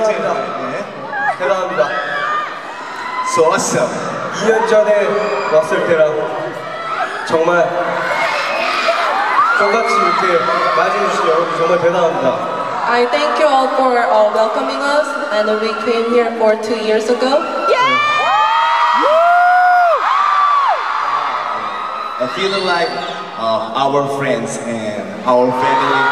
대단합니다. 네. 대단합니다. So awesome. 2년 전에 왔을 때랑 정말 똑같이 이렇게 맞이해주신 여러분 정말 대단합니다. I thank you all for welcoming us, and we came here for 2 years ago. I feel like our friends and our family.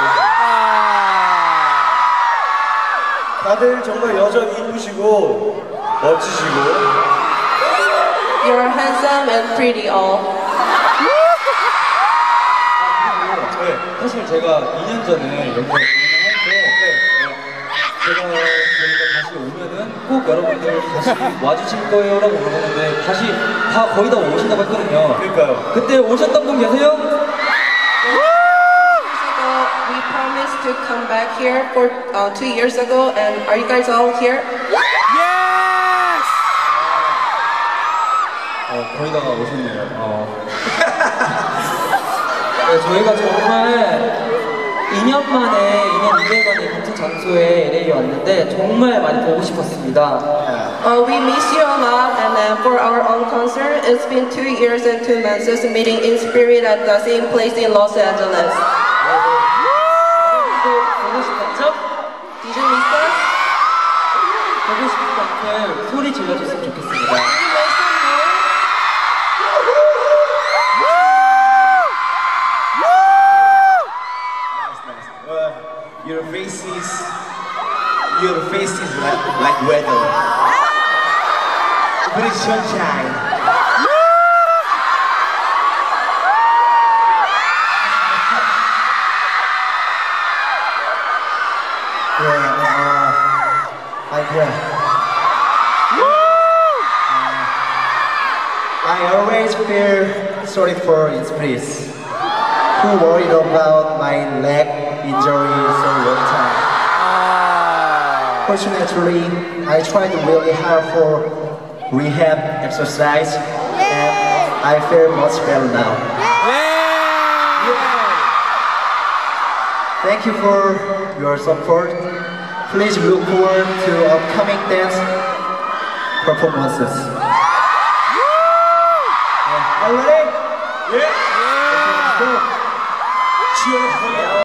다들 정말 여전히 이쁘시고 멋지시고 You're handsome and pretty all. 네. 사실 제가 2년 전에 여기 공연할 때 저희가 다시 오면은 꼭 여러분들 다시 와주실 거예요라고 물어봤는데 다시 다 거의 다 오신다고 했거든요. 그러니까요. 그때 오셨던 분 계세요? 2 years ago, we promised to come back here for 2 years ago, and are you guys all here? 거의 다 오셨네요. 네, 저희가 정말 2년 2개월 만에 같은 장소에 LA에 왔는데 정말 많이 보고 싶었습니다. We miss you a lot, and then for our own concert, it's been 2 years and 2 months since meeting in spirit at the same place in Los Angeles. 보고 싶었죠? Did you miss us? 보고 싶은 만큼 소리 질러줬으면 좋겠습니다. Your face is like weather. But it's sunshine. I always feel sorry for its place. Who worried about my leg injury so long time? Fortunately, I tried really hard for rehab exercise, and I feel much better now. Thank you for your support. Please look forward to upcoming dance performances. Are you ready? 예. Let's go.